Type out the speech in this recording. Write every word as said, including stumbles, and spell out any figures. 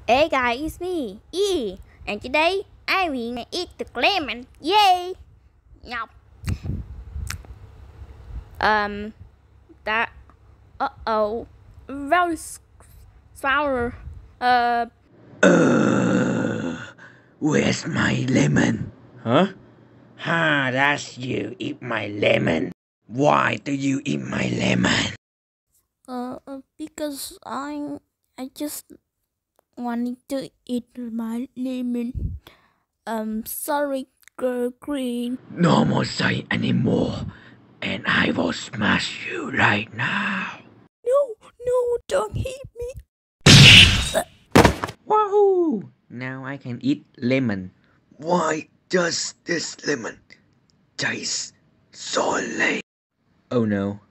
Hey guys, it's me, E, and today I will eat the lemon. Yay! Now, um, that, uh oh, very sour. Uh, Uh, where's my lemon? Huh? Ha, that's you eat my lemon. Why do you eat my lemon? uh, because I, I just wanted to eat my lemon. Um, sorry, girl green. No more say anymore, and I will smash you right now. No, no, don't hit me. Wahoo! Now I can eat lemon. Why does this lemon taste so late? Oh no,